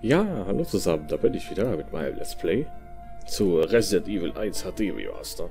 Ja, hallo zusammen, da bin ich wieder mit meinem Let's Play zu Resident Evil 1 HD Remaster.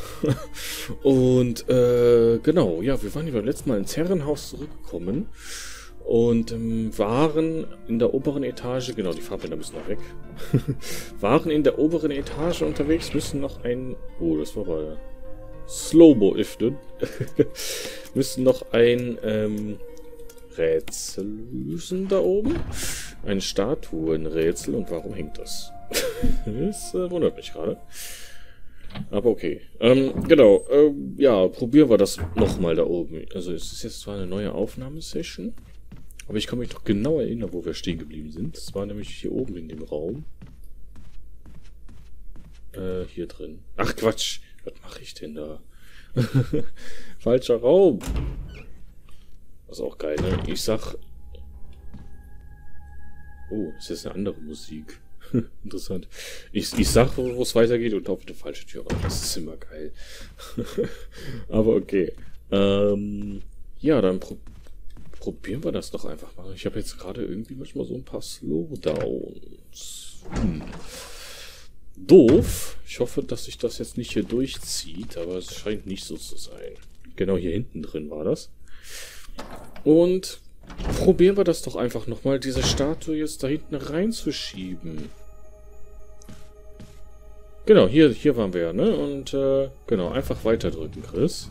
Und, genau, ja, wir waren hier beim letzten Mal ins Herrenhaus zurückgekommen und waren in der oberen Etage, genau, die Farbbänder müssen noch weg, waren in der oberen Etage unterwegs, müssen noch ein, oh, das war aber Slow-Mo öffnen, müssen noch ein, Rätsel lösen da oben. Ein Statuenrätsel. Und warum hängt das? Das wundert mich gerade. Aber okay. Genau. Ja, probieren wir das nochmal da oben. Also es ist jetzt zwar eine neue Aufnahmesession, aber ich kann mich doch genau erinnern, wo wir stehen geblieben sind. Das war nämlich hier oben in dem Raum. Hier drin. Ach Quatsch. Was mache ich denn da? Falscher Raum. Das ist auch geil, ne? Ich sag... Oh, ist jetzt eine andere Musik. Interessant. Ich sag, wo es weitergeht und auf die falsche Tür rein. Das ist immer geil. Aber okay. Ja, dann probieren wir das doch einfach mal. Ich habe jetzt gerade irgendwie manchmal so ein paar Slowdowns. Doof. Ich hoffe, dass sich das jetzt nicht hier durchzieht, aber es scheint nicht so zu sein. Genau hier hinten drin war das. Und probieren wir das doch einfach nochmal, diese Statue jetzt da hinten reinzuschieben. Genau, hier waren wir ja, ne? Und genau, einfach weiterdrücken, Chris.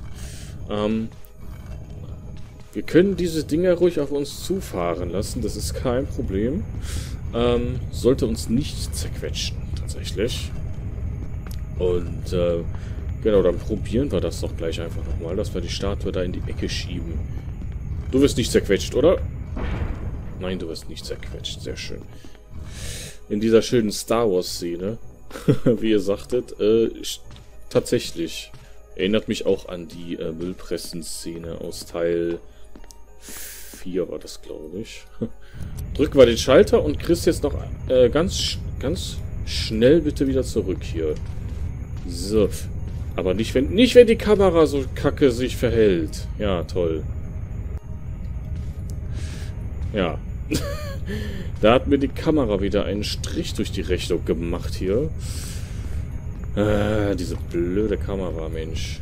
Wir können diese Dinger ruhig auf uns zufahren lassen, das ist kein Problem. Sollte uns nicht zerquetschen, tatsächlich. Und genau, dann probieren wir das doch gleich einfach nochmal, dass wir die Statue da in die Ecke schieben. Du wirst nicht zerquetscht, oder? Nein, du wirst nicht zerquetscht. Sehr schön. In dieser schönen Star Wars-Szene, wie ihr sagtet, tatsächlich erinnert mich auch an die Müllpressen-Szene aus Teil 4 war das, glaube ich. Drücken wir den Schalter und Chris jetzt noch ganz schnell bitte wieder zurück hier. So. Aber nicht wenn die Kamera so kacke sich verhält. Ja, toll. Ja. Da hat mir die Kamera wieder einen Strich durch die Rechnung gemacht hier. Diese blöde Kamera, Mensch.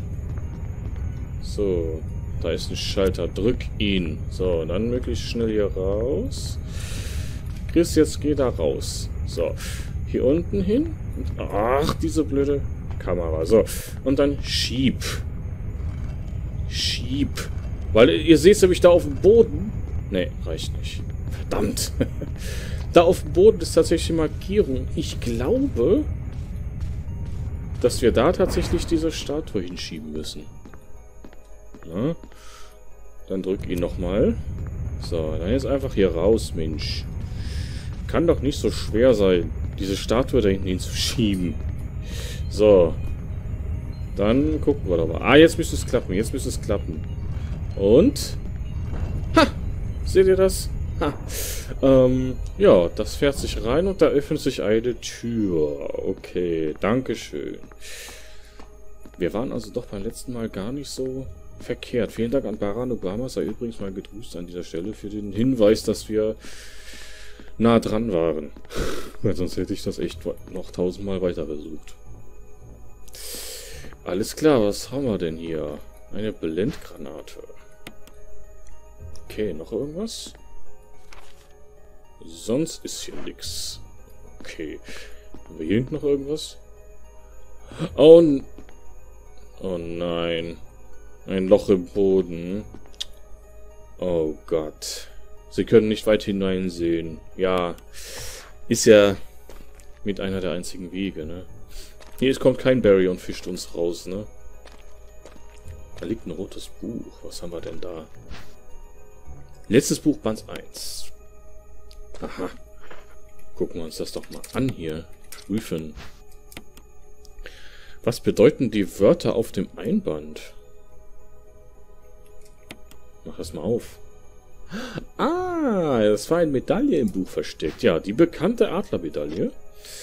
So, da ist ein Schalter. Drück ihn. So, dann möglichst schnell hier raus. Chris, jetzt geh da raus. So, hier unten hin. Ach, diese blöde Kamera. So, und dann schieb. Schieb. Weil ihr seht nämlich da auf dem Boden. Ne, reicht nicht. Verdammt. Da auf dem Boden ist tatsächlich die Markierung. Ich glaube, dass wir da tatsächlich diese Statue hinschieben müssen. Ja. Dann drück ihn nochmal. So, dann jetzt einfach hier raus, Mensch. Kann doch nicht so schwer sein, diese Statue da hinten hinzuschieben. So. Dann gucken wir doch mal. Ah, jetzt müsste es klappen. Jetzt müsste es klappen. Und... Ha! Seht ihr das? Ha. Ja, das fährt sich rein und da öffnet sich eine Tür. Okay, dankeschön. Wir waren also doch beim letzten Mal gar nicht so verkehrt. Vielen Dank an Baran Obama, sei übrigens mal gegrüßt an dieser Stelle für den Hinweis, dass wir nah dran waren. Weil sonst hätte ich das echt noch 1000-mal weiter versucht. Alles klar, was haben wir denn hier? Eine Blendgranate. Okay, noch irgendwas? Sonst ist hier nichts. Okay. Haben wir hier hinten noch irgendwas? Oh nein. Ein Loch im Boden. Oh Gott. Sie können nicht weit hineinsehen. Ja. Ist ja mit einer der einzigen Wege, ne? Hier, es kommt kein Barry und fischt uns raus, ne? Da liegt ein rotes Buch. Was haben wir denn da? Letztes Buch, Band 1. Aha. Gucken wir uns das doch mal an hier. Prüfen. Was bedeuten die Wörter auf dem Einband? Mach das mal auf. Ah, das war eine Medaille im Buch versteckt. Ja, die bekannte Adlermedaille.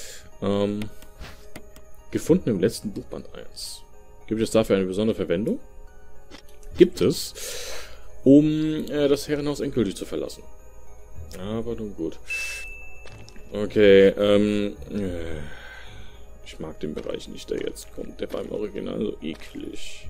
Gefunden im letzten Buch, Band 1. Gibt es dafür eine besondere Verwendung? Gibt es. Um das Herrenhaus endgültig zu verlassen. Aber nun gut. Okay, ich mag den Bereich nicht, der jetzt kommt. Der war im Original so eklig.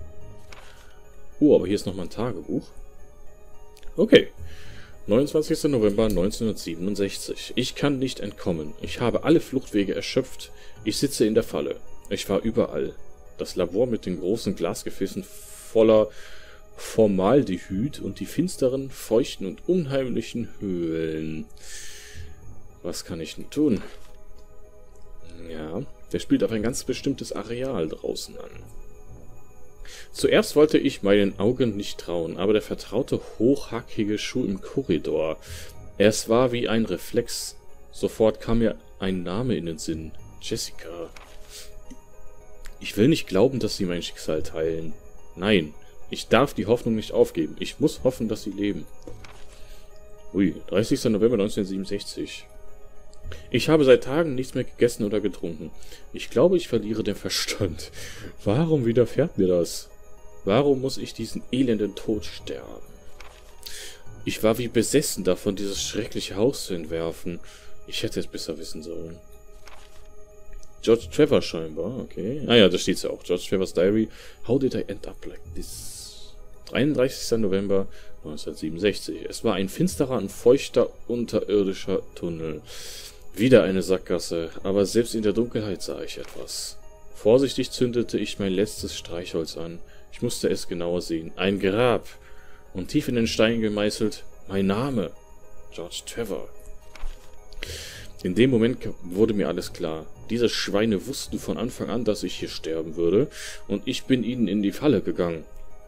Aber hier ist nochmal ein Tagebuch. Okay. 29. November 1967. Ich kann nicht entkommen. Ich habe alle Fluchtwege erschöpft. Ich sitze in der Falle. Ich war überall. Das Labor mit den großen Glasgefäßen voller Formaldehyd und die finsteren, feuchten und unheimlichen Höhlen. Was kann ich denn tun? Ja, der spielt auf ein ganz bestimmtes Areal draußen an. Zuerst wollte ich meinen Augen nicht trauen, aber der vertraute, hochhackige Schuh im Korridor. Es war wie ein Reflex. Sofort kam mir ein Name in den Sinn. Jessica. Ich will nicht glauben, dass sie mein Schicksal teilen. Nein, ich darf die Hoffnung nicht aufgeben. Ich muss hoffen, dass sie leben. Ui, 30. November 1967. Ich habe seit Tagen nichts mehr gegessen oder getrunken. Ich glaube, ich verliere den Verstand. Warum widerfährt mir das? Warum muss ich diesen elenden Tod sterben? Ich war wie besessen davon, dieses schreckliche Haus zu entwerfen. Ich hätte es besser wissen sollen. George Trevor scheinbar, okay. Ah ja, da steht es ja auch. George Trevor's Diary. How did I end up like this? 33. November 1967. Es war ein finsterer und feuchter unterirdischer Tunnel. Wieder eine Sackgasse, aber selbst in der Dunkelheit sah ich etwas. Vorsichtig zündete ich mein letztes Streichholz an. Ich musste es genauer sehen. Ein Grab. Und tief in den Stein gemeißelt, mein Name. George Trevor. In dem Moment wurde mir alles klar. Diese Schweine wussten von Anfang an, dass ich hier sterben würde. Und ich bin ihnen in die Falle gegangen.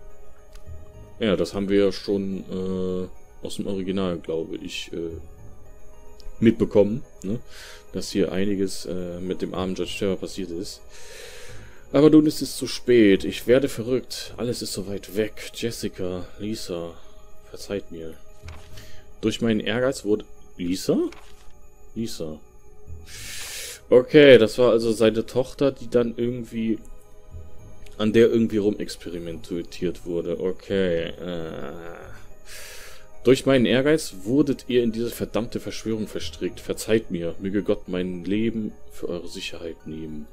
Ja, das haben wir ja schon aus dem Original, glaube ich, mitbekommen, ne? Dass hier einiges mit dem armen George Trevor passiert ist. Aber nun ist es zu spät. Ich werde verrückt. Alles ist so weit weg. Jessica, Lisa, verzeiht mir. Durch meinen Ehrgeiz wurde... Lisa? Lisa. Okay, das war also seine Tochter, die dann irgendwie... an der irgendwie rumexperimentiert wurde. Okay. Durch meinen Ehrgeiz wurdet ihr in diese verdammte Verschwörung verstrickt. Verzeiht mir. Möge Gott mein Leben für eure Sicherheit nehmen.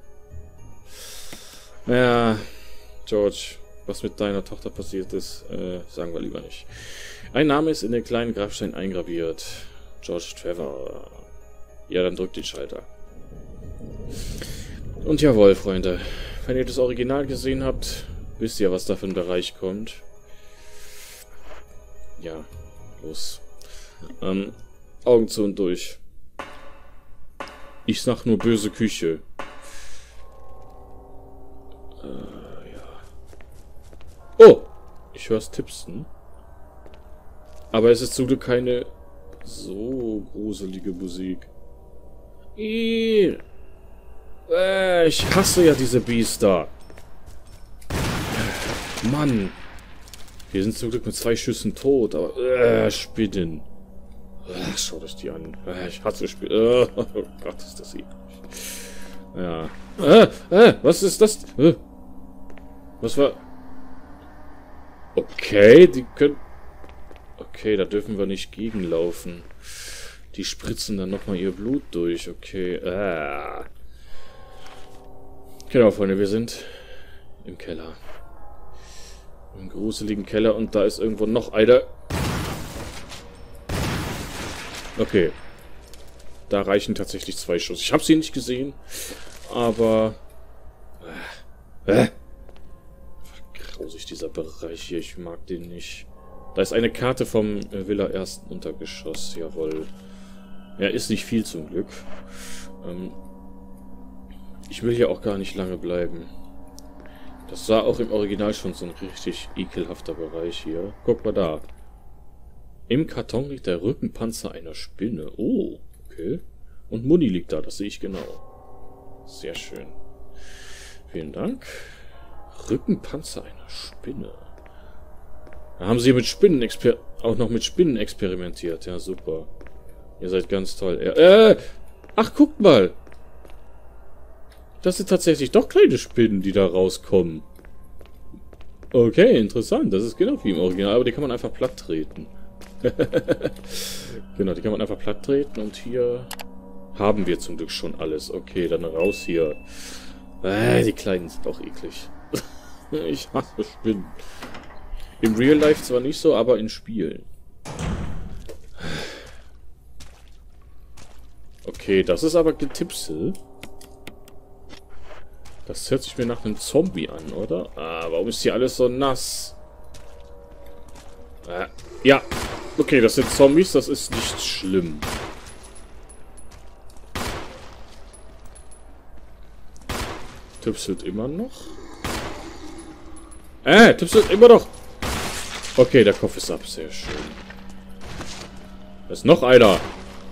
Ja, George, was mit deiner Tochter passiert ist, sagen wir lieber nicht. Ein Name ist in den kleinen Grabstein eingraviert. George Trevor. Ja, dann drückt den Schalter. Und jawohl, Freunde. Wenn ihr das Original gesehen habt, wisst ihr, was da für ein Bereich kommt. Ja, los. Augen zu und durch. Ich sag nur böse Küche. Ja. Oh! Ich hör's tipsen. Aber es ist zum Glück keine so gruselige Musik. Ich hasse ja diese Biester. Mann. Wir sind zum Glück mit 2 Schüssen tot, aber... Spinnen. Schaut euch die an. Ich hasse Spinnen. Oh Gott, ist das eklig. Ja. Was ist das? Was war... Okay, die können... Okay, da dürfen wir nicht gegenlaufen. Die spritzen dann nochmal ihr Blut durch. Okay. Genau, Freunde, wir sind im Keller. Im gruseligen Keller und da ist irgendwo noch einer. Okay. Da reichen tatsächlich 2 Schuss. Ich habe sie nicht gesehen, aber... Grausig, dieser Bereich hier. Ich mag den nicht. Da ist eine Karte vom Villa 1. Untergeschoss. Jawohl. Ja, ist nicht viel zum Glück. Ich will hier auch gar nicht lange bleiben. Das sah auch im Original schon so ein richtig ekelhafter Bereich hier. Guck mal da. Im Karton liegt der Rückenpanzer einer Spinne. Oh, okay. Und Muni liegt da, das sehe ich genau. Sehr schön. Vielen Dank. Rückenpanzer einer Spinne. Da haben sie mit Spinnen auch noch mit Spinnen experimentiert. Ja, super. Ihr seid ganz toll. Ach, guckt mal. Das sind tatsächlich doch kleine Spinnen, die da rauskommen. Okay, interessant. Das ist genau wie im Original, aber die kann man einfach platt treten. Genau, die kann man einfach platt treten und hier Haben wir zum Glück schon alles. Okay, dann raus hier. Die Kleinen sind auch eklig. Ich hasse Spinnen. Im Real Life zwar nicht so, aber in Spielen. Okay, das ist aber Getipsel. Das hört sich mir nach einem Zombie an, oder? Warum ist hier alles so nass? Ja. Okay, das sind Zombies, das ist nicht schlimm. Tipselt immer noch? Tipselt immer noch! Okay, der Kopf ist ab, sehr schön. Da ist noch einer.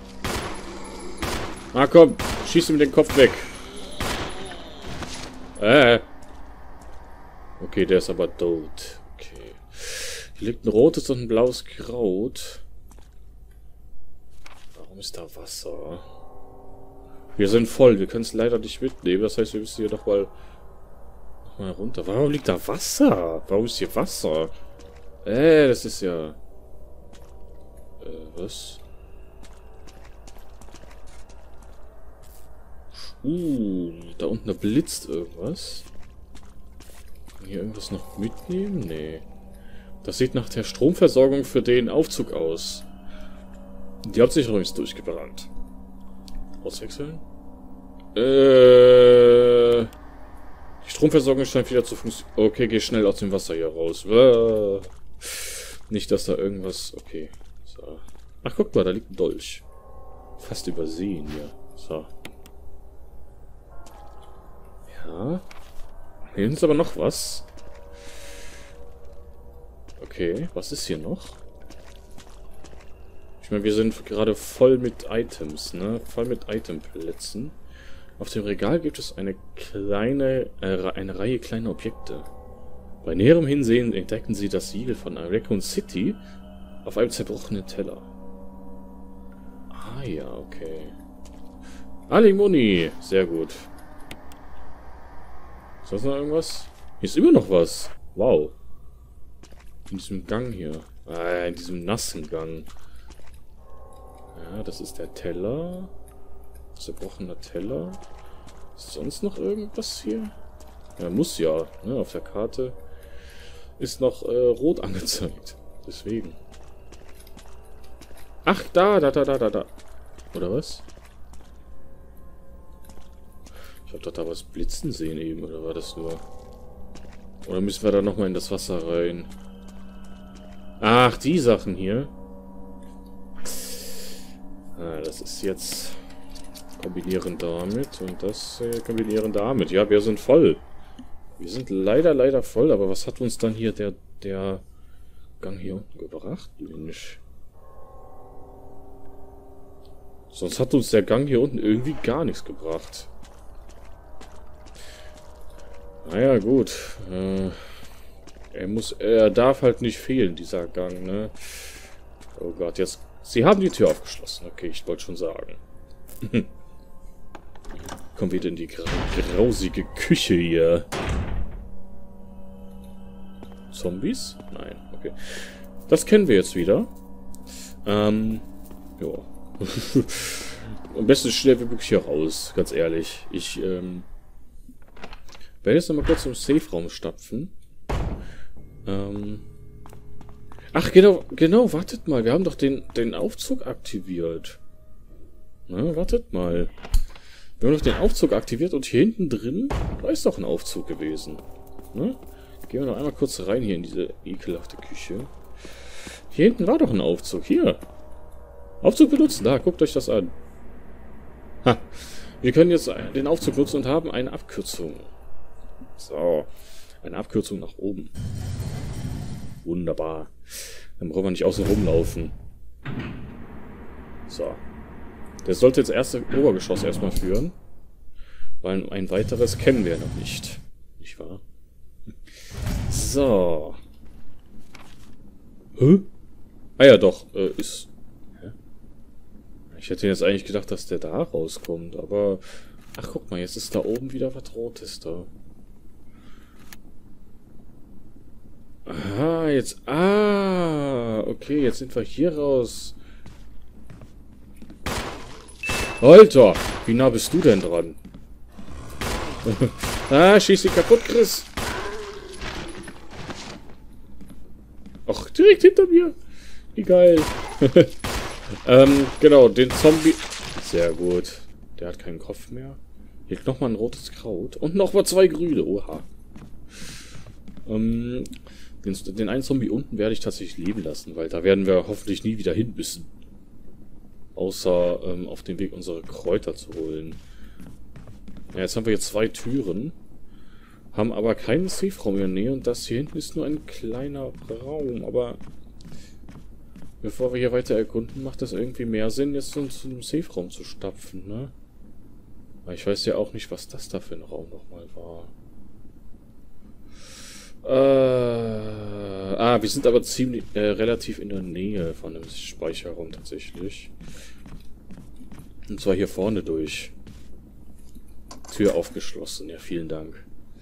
Komm, schieß ihm den Kopf weg. Okay, der ist aber tot. Okay. Hier liegt ein rotes und ein blaues Kraut. Warum ist da Wasser? Wir sind voll, wir können es leider nicht mitnehmen. Das heißt, wir müssen hier noch mal runter. Warum liegt da Wasser? Warum ist hier Wasser? Das ist ja... was? Da unten blitzt irgendwas. Kann ich hier irgendwas noch mitnehmen? Nee. Das sieht nach der Stromversorgung für den Aufzug aus. Die Hauptsicherung ist durchgebrannt. Auswechseln? Die Stromversorgung scheint wieder zu funktionieren. Okay, geh schnell aus dem Wasser hier raus. Nicht, dass da irgendwas... Okay. So. Ach, guck mal, da liegt ein Dolch. Fast übersehen hier. So. Ja. Hier ist aber noch was. Okay, was ist hier noch? Ich meine, wir sind gerade voll mit Items, ne? Voll mit Itemplätzen. Auf dem Regal gibt es eine Reihe kleiner Objekte. Bei näherem Hinsehen entdecken sie das Siegel von Raccoon City auf einem zerbrochenen Teller. Ah ja, okay. Alimony, sehr gut. Ist das noch irgendwas? Hier ist immer noch was. Wow. In diesem Gang hier. In diesem nassen Gang. Ja, das ist der Teller. Zerbrochener Teller. Ist sonst noch irgendwas hier? Ja, muss ja. Ne? Auf der Karte ist noch rot angezeigt. Deswegen. Ach, da. Oder was? Ich hab doch da was blitzen sehen eben, oder war das nur? Oder müssen wir da nochmal in das Wasser rein? Ach, die Sachen hier. Das ist jetzt kombinieren damit und das kombinieren damit. Ja, wir sind voll. Wir sind leider voll, aber was hat uns dann hier der Gang hier unten gebracht? Mensch. Sonst hat uns der Gang hier unten irgendwie gar nichts gebracht. Naja, gut. Er darf halt nicht fehlen, dieser Gang, ne? Oh Gott, jetzt... Sie haben die Tür aufgeschlossen. Okay, ich wollte schon sagen. Kommen wieder in die grausige Küche hier. Zombies? Nein, okay. Das kennen wir jetzt wieder. Ja. Am besten schnell wie möglich hier raus, ganz ehrlich. Ich, werde jetzt nochmal kurz im Safe-Raum stapfen. Ach, genau, wartet mal. Wir haben doch den Aufzug aktiviert. Na, wartet mal. Wir haben doch den Aufzug aktiviert und hier hinten drin, da ist doch ein Aufzug gewesen. Ne? Gehen wir noch einmal kurz rein hier in diese ekelhafte Küche. Hier hinten war doch ein Aufzug. Hier. Aufzug benutzen. Da, guckt euch das an. Ha. Wir können jetzt den Aufzug nutzen und haben eine Abkürzung. So. Eine Abkürzung nach oben. Wunderbar. Dann brauchen wir nicht außen rumlaufen. So. Der sollte jetzt erste Obergeschoss erstmal führen. Weil ein weiteres kennen wir noch nicht. Nicht wahr? So. Hä? Ah ja, doch. Ist... Hä? Ich hätte jetzt eigentlich gedacht, dass der da rauskommt, aber... Ach, guck mal, jetzt ist da oben wieder was Rotes da. Aha, jetzt... Ah, okay, jetzt sind wir hier raus. Alter, wie nah bist du denn dran? Ah, schieß sie kaputt, Chris. Ach, direkt hinter mir. Wie geil. Genau, den Zombie... Sehr gut. Der hat keinen Kopf mehr. Hier liegt nochmal ein rotes Kraut. Und nochmal 2 grüne. Oha. Den einen Zombie unten werde ich tatsächlich leben lassen, weil da werden wir hoffentlich nie wieder hin müssen. Außer auf dem Weg unsere Kräuter zu holen. Ja, jetzt haben wir hier 2 Türen. Haben aber keinen Safe-Raum in der Nähe. Und das hier hinten ist nur ein kleiner Raum. Aber bevor wir hier weiter erkunden, macht das irgendwie mehr Sinn, jetzt zu einem Safe-Raum zu stapfen, ne? Weil ich weiß ja auch nicht, was das da für ein Raum nochmal war. Wir sind aber ziemlich relativ in der Nähe von dem Speicherraum tatsächlich. Und zwar hier vorne durch. Tür aufgeschlossen, ja, vielen Dank.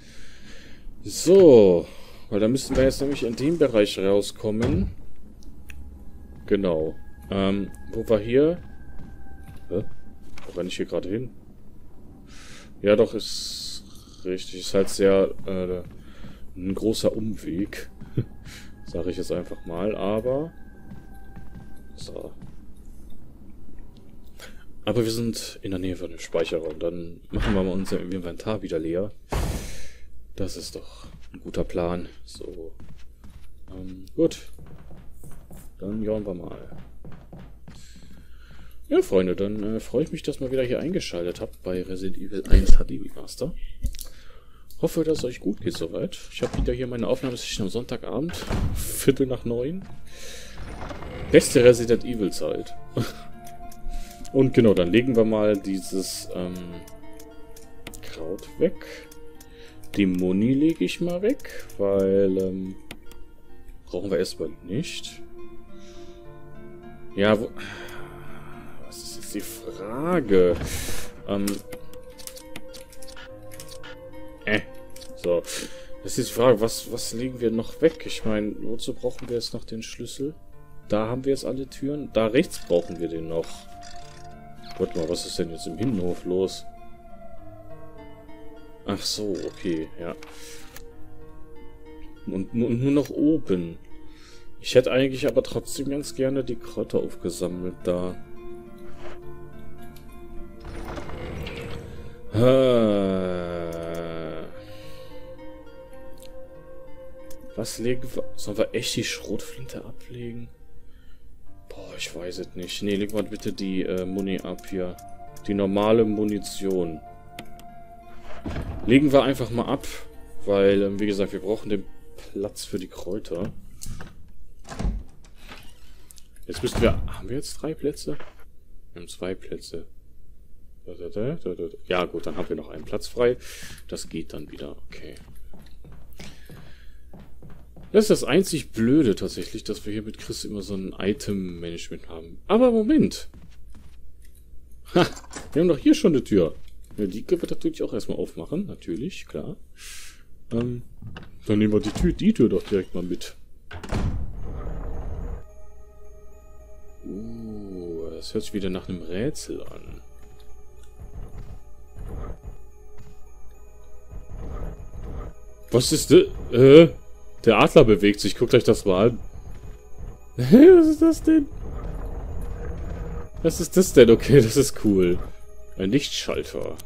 So, weil da müssen wir jetzt nämlich in dem Bereich rauskommen. Genau. Wo war hier? Wo renne ich hier gerade hin? Ja, doch, ist richtig. Ist halt sehr ein großer Umweg. Sage ich jetzt einfach mal, aber... So. Aber wir sind in der Nähe von dem Speicherraum. Dann machen wir mal unser Inventar wieder leer. Das ist doch ein guter Plan. So. Gut. Dann jauen wir mal. Ja, Freunde, dann freue ich mich, dass ihr wieder hier eingeschaltet habt bei Resident Evil 1 HD Remaster. Hoffe, dass es euch gut geht soweit. Ich habe wieder hier meine Aufnahmesession am Sonntagabend. 8:45. Beste Resident Evil Zeit. Und genau, dann legen wir mal dieses Kraut weg. Die Muni lege ich mal weg, weil brauchen wir erstmal nicht. Ja, was ist jetzt die Frage? So, das ist die Frage, was legen wir noch weg? Ich meine, wozu brauchen wir jetzt noch den Schlüssel? Da haben wir jetzt alle Türen. Da rechts brauchen wir den noch. Warte mal, was ist denn jetzt im Innenhof los? Ach so, okay, ja. Und nur noch oben. Ich hätte eigentlich aber trotzdem ganz gerne die Kräuter aufgesammelt da. Was legen wir? Sollen wir echt die Schrotflinte ablegen? Boah, ich weiß es nicht. Nee, legen wir bitte die Muni ab hier. Die normale Munition. Legen wir einfach mal ab, weil, wie gesagt, wir brauchen den Platz für die Kräuter. Jetzt müssten wir... Haben wir jetzt 3 Plätze? Wir haben 2 Plätze. Ja gut, dann haben wir noch einen Platz frei. Das geht dann wieder, okay. Das ist das einzig Blöde tatsächlich, dass wir hier mit Chris immer so ein Item-Management haben. Aber Moment! Ha! Wir haben doch hier schon eine Tür. Ja, die können wir natürlich auch erstmal aufmachen, natürlich, klar. Dann nehmen wir die Tür doch direkt mal mit. Das hört sich wieder nach einem Rätsel an. Was ist das? Der Adler bewegt sich. Guckt euch das mal an. Was ist das denn? Was ist das denn? Okay, das ist cool. Ein Lichtschalter.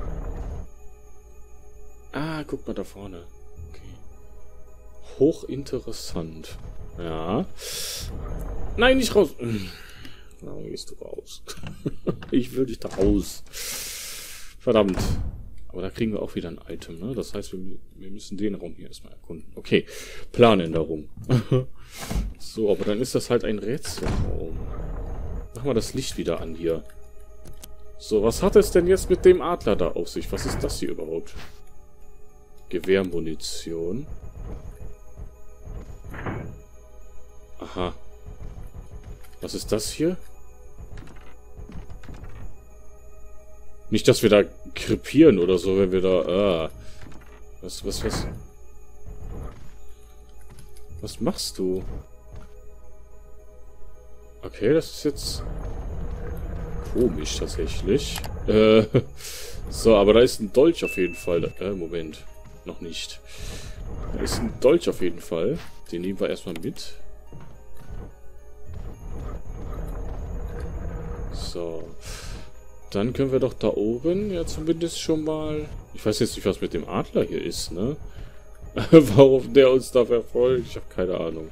Ah, guck mal da vorne. Okay. Hochinteressant. Ja. Nein, nicht raus. Warum gehst du raus? Ich will dich da raus. Verdammt. Aber da kriegen wir auch wieder ein Item, ne? Das heißt, wir müssen den Raum hier erstmal erkunden. Okay, Planänderung. So, aber dann ist das halt ein Rätselraum. Machen wir das Licht wieder an hier. So, was hat es denn jetzt mit dem Adler da auf sich? Was ist das hier überhaupt? Gewehrmunition. Aha. Was ist das hier? Nicht, dass wir da krepieren oder so, wenn wir da... Was machst du? Okay, das ist jetzt... komisch tatsächlich. So, aber da ist ein Dolch auf jeden Fall. Moment. Noch nicht. Da ist ein Dolch auf jeden Fall. Den nehmen wir erstmal mit. So. Dann können wir doch da oben ja zumindest schon mal... Ich weiß jetzt nicht, was mit dem Adler hier ist, ne? Warum der uns da verfolgt? Ich habe keine Ahnung.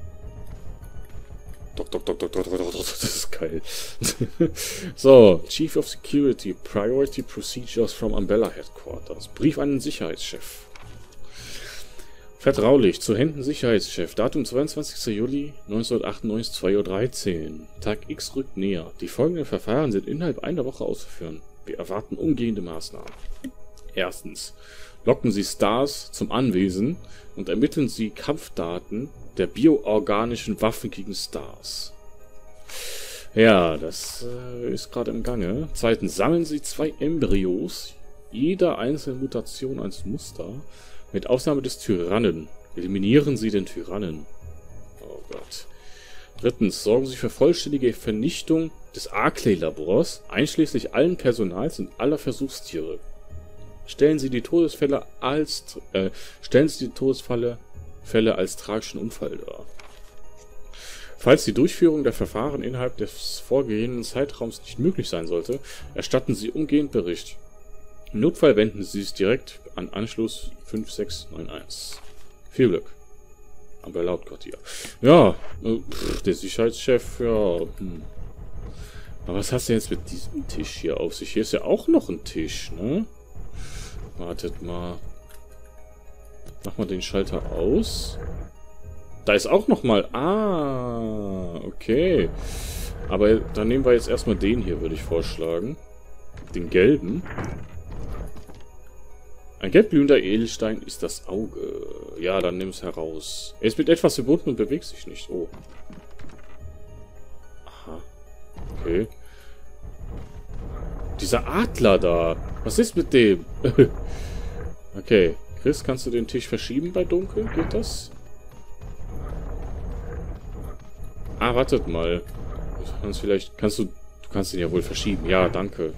Doch, das ist geil. So, Chief of Security, Priority Procedures from Umbrella Headquarters. Brief an den Sicherheitschef. Vertraulich, zu Händen Sicherheitschef. Datum 22. Juli 1998, 2:13 Uhr. Tag X rückt näher. Die folgenden Verfahren sind innerhalb einer Woche auszuführen. Wir erwarten umgehende Maßnahmen. Erstens. Locken Sie Stars zum Anwesen und ermitteln Sie Kampfdaten der bioorganischen Waffen gegen Stars. Ja, das ist gerade im Gange. Zweitens, sammeln Sie 2 Embryos, jeder einzelne Mutation als Muster, mit Ausnahme des Tyrannen. Eliminieren Sie den Tyrannen. Oh Gott. Drittens, sorgen Sie für vollständige Vernichtung des Arclay-Labors, einschließlich allen Personals und aller Versuchstiere. Stellen Sie die Todesfälle als tragischen Unfall dar. Falls die Durchführung der Verfahren innerhalb des vorgesehenen Zeitraums nicht möglich sein sollte, erstatten Sie umgehend Bericht. Im Notfall wenden Sie sich direkt an Anschluss 5691. Viel Glück. Aber laut Quartier. Ja, der Sicherheitschef, ja. Aber was hast du jetzt mit diesem Tisch hier auf sich? Hier ist ja auch noch ein Tisch, ne? Wartet mal. Mach mal den Schalter aus. Da ist auch noch mal... Ah, okay. Aber dann nehmen wir jetzt erstmal den hier, würde ich vorschlagen. Den gelben. Ein gelbglühender Edelstein ist das Auge. Ja, dann nimm es heraus. Er ist mit etwas verbunden und bewegt sich nicht. Oh. Aha. Okay. Dieser Adler da. Was ist mit dem? Okay. Chris, kannst du den Tisch verschieben bei Dunkel? Geht das? Ah, wartet mal. Du kannst ihn ja wohl verschieben. Ja, danke.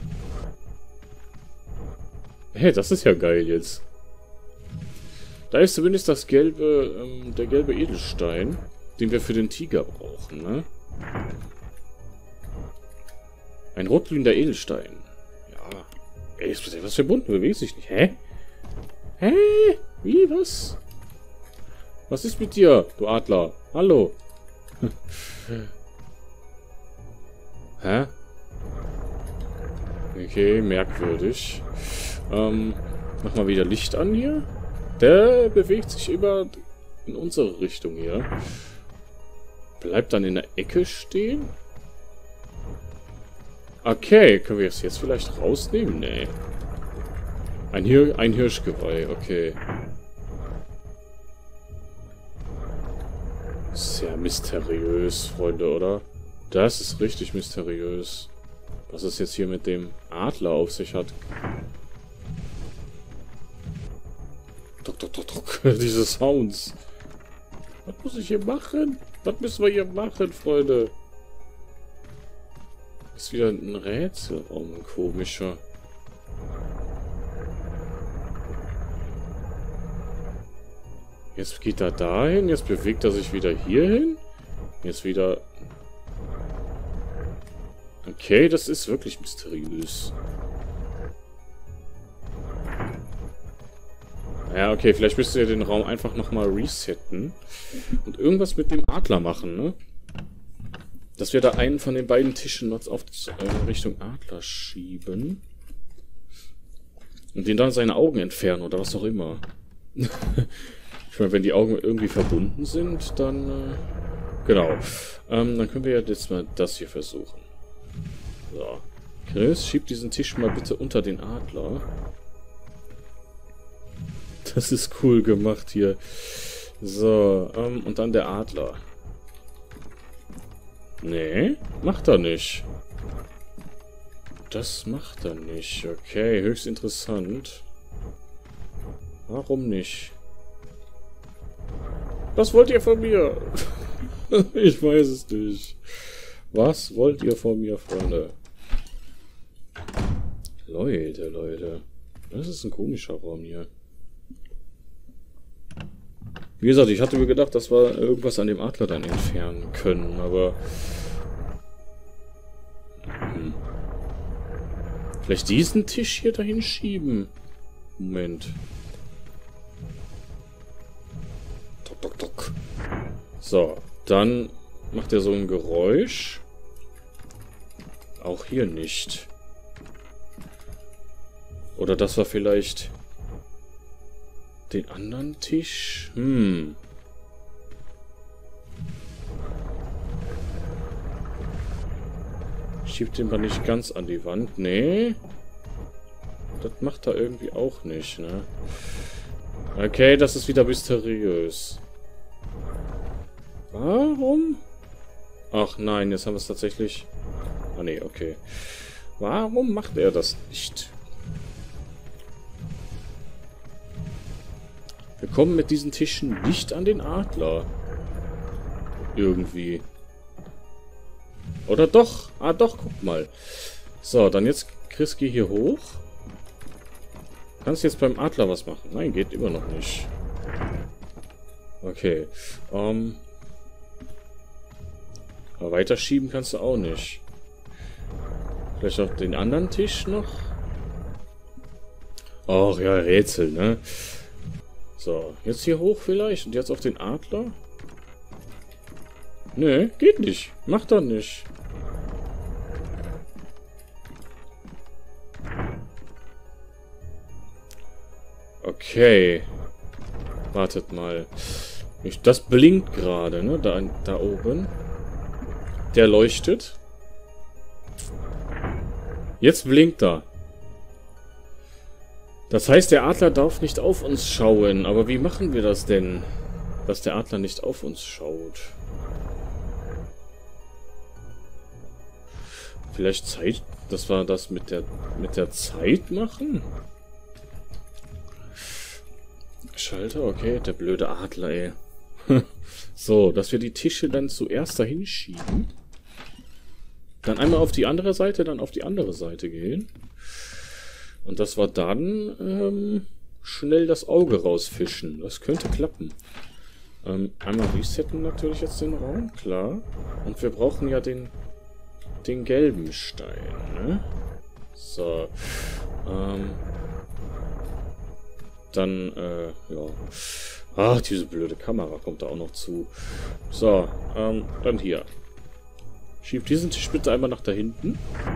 Hey, das ist ja geil jetzt. Da ist zumindest das gelbe, der gelbe Edelstein, den wir für den Tiger brauchen, ne? Ein rotglühender Edelstein. Ja. Ey, ist was verbunden? Bewegt sich nicht. Hä? Hä? Wie? Was? Was ist mit dir, du Adler? Hallo? Hä? Okay, merkwürdig. Mach mal wieder Licht an hier. Der bewegt sich in unsere Richtung hier. Bleibt dann in der Ecke stehen. Okay, können wir es jetzt vielleicht rausnehmen? Nee. Ein Hirschgeweih, okay. Sehr mysteriös, Freunde, oder? Das ist richtig mysteriös. Was es jetzt hier mit dem Adler auf sich hat. Druck. Diese Sounds. Was muss ich hier machen? Was müssen wir hier machen, Freunde? Ist wieder ein Rätselraum, ein komischer. Jetzt geht er dahin, jetzt bewegt er sich wieder hierhin. Jetzt wieder... Okay, das ist wirklich mysteriös. Ja, okay, vielleicht müsst ihr den Raum einfach nochmal resetten. Und irgendwas mit dem Adler machen, ne? Dass wir da einen von den beiden Tischen noch auf Richtung Adler schieben. Und den dann seine Augen entfernen oder was auch immer. Ich meine, wenn die Augen irgendwie verbunden sind, dann... genau. Dann können wir ja jetzt mal das hier versuchen. So. Chris, schieb diesen Tisch mal bitte unter den Adler. Das ist cool gemacht hier. So, und dann der Adler. Nee, macht er nicht. Das macht er nicht. Okay, höchst interessant. Warum nicht? Was wollt ihr von mir? Ich weiß es nicht. Was wollt ihr von mir, Freunde? Leute. Das ist ein komischer Raum hier. Wie gesagt, ich hatte mir gedacht, dass wir irgendwas an dem Adler dann entfernen können, aber... Vielleicht diesen Tisch hier dahin schieben. Moment. Tok. So, dann macht er so ein Geräusch. Auch hier nicht. Oder das war vielleicht den anderen Tisch. Schiebt den mal nicht ganz an die Wand. Nee. Das macht er irgendwie auch nicht, ne? Okay, das ist wieder mysteriös. Warum? Ach nein, jetzt haben wir es tatsächlich... Ah nee, okay. Warum macht er das nicht? Wir kommen mit diesen Tischen nicht an den Adler. Irgendwie. Oder doch? Ah doch, guck mal. So, dann jetzt Chris, geh hier hoch. Kannst jetzt beim Adler was machen? Nein, geht immer noch nicht. Okay. Aber weiterschieben kannst du auch nicht. Vielleicht auch den anderen Tisch noch? Ach ja, Rätsel, ne? So, jetzt hier hoch vielleicht und jetzt auf den Adler? Nee, geht nicht. Macht er nicht. Okay. Wartet mal. Das blinkt gerade, ne? Da oben. Der leuchtet. Jetzt blinkt er. Das heißt, der Adler darf nicht auf uns schauen. Aber wie machen wir das denn, dass der Adler nicht auf uns schaut? Vielleicht Zeit, dass wir das mit der Zeit machen? Schalter, okay, der blöde Adler, ey. So, dass wir die Tische dann zuerst dahin schieben. Dann einmal auf die andere Seite, dann auf die andere Seite gehen. Und dass wir dann schnell das Auge rausfischen. Das könnte klappen. Einmal resetten natürlich jetzt den Raum, klar. Und wir brauchen ja den gelben Stein, ne? So. Dann, ja. Ach, diese blöde Kamera kommt da auch noch zu. So, dann hier. Schieb diesen Tisch bitte einmal nach da hinten.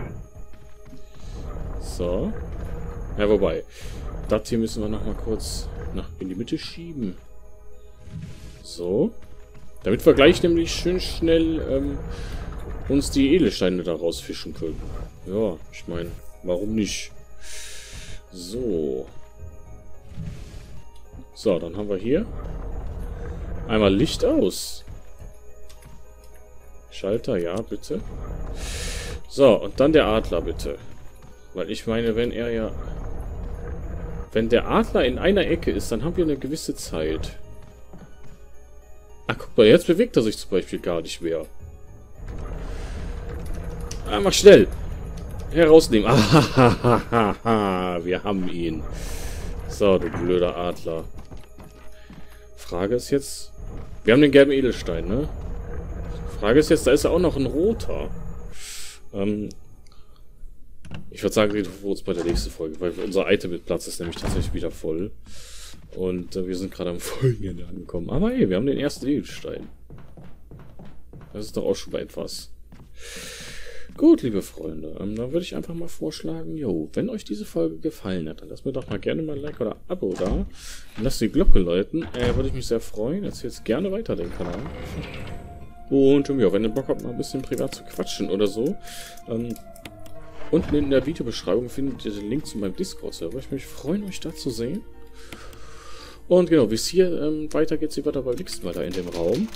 So. Ja, wobei. Das hier müssen wir nochmal kurz in die Mitte schieben. So. Damit wir gleich nämlich schön schnell uns die Edelsteine da rausfischen können. Ja, ich meine, warum nicht? So. So, dann haben wir hier einmal Licht aus. Schalter, ja, bitte. So, und dann der Adler, bitte. Weil ich meine, wenn der Adler in einer Ecke ist, dann haben wir eine gewisse Zeit. Ach, guck mal, jetzt bewegt er sich zum Beispiel gar nicht mehr. Ah, mach schnell. Herausnehmen. Ah, wir haben ihn. So, du blöder Adler. Frage ist jetzt... Wir haben den gelben Edelstein, ne? Frage ist jetzt, da ist ja auch noch ein roter. Ich würde sagen, wir rufen uns bei der nächsten Folge, weil unser Item-Platz ist nämlich tatsächlich wieder voll. Und wir sind gerade am Folgenende angekommen. Aber hey, wir haben den ersten Edelstein. Das ist doch auch schon mal etwas. Gut, liebe Freunde, dann würde ich einfach mal vorschlagen, jo, wenn euch diese Folge gefallen hat, dann lasst mir doch mal gerne mal ein Like oder Abo da. Und lasst die Glocke läuten, würde ich mich sehr freuen. Erzählt gerne weiter den Kanal. Und ja, wenn ihr Bock habt, mal ein bisschen privat zu quatschen oder so, unten in der Videobeschreibung findet ihr den Link zu meinem Discord-Server. Ich würde mich freuen, euch da zu sehen. Und genau, wie es hier weitergeht, sie weiter beim nächsten Mal da in dem Raum.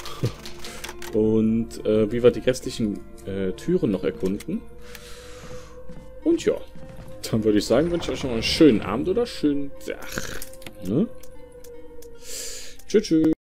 Und wie wir die restlichen Türen noch erkunden. Und ja, dann würde ich sagen, wünsche ich euch noch einen schönen Abend oder schönen Tag. Ne? Tschüss, tschüss.